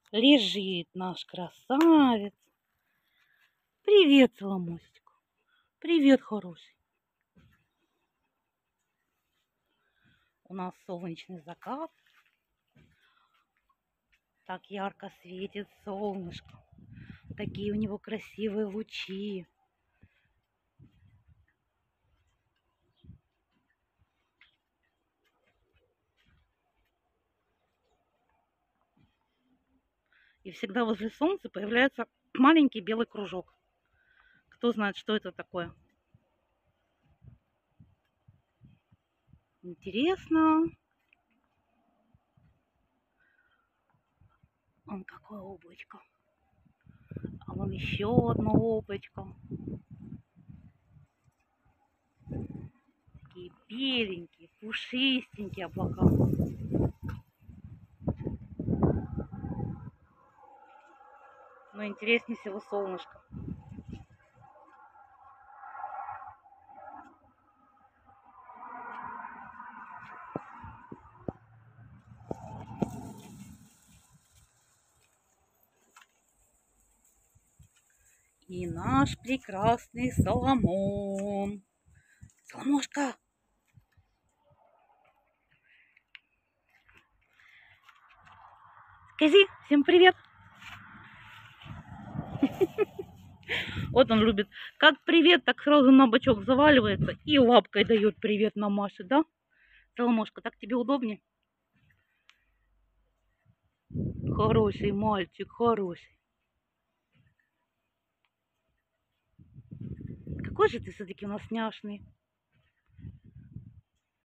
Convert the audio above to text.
Лежит наш красавец. Привет, Соломосик. Привет, хороший. У нас солнечный закат. Так ярко светит солнышко. Такие у него красивые лучи. И всегда возле солнца появляется маленький белый кружок. Кто знает, что это такое? Интересно. Вон какое облачко. А вон еще одно облачко. Такие беленькие, пушистенькие облака. Но интереснее всего солнышко. И наш прекрасный Соломон. Соломошка! Скажи всем привет! Вот он любит. Как привет, так сразу на бочок заваливается и лапкой дает привет на Маше, да? Соломошка, так тебе удобнее? Хороший мальчик, хороший. Какой же ты все-таки у нас няшный.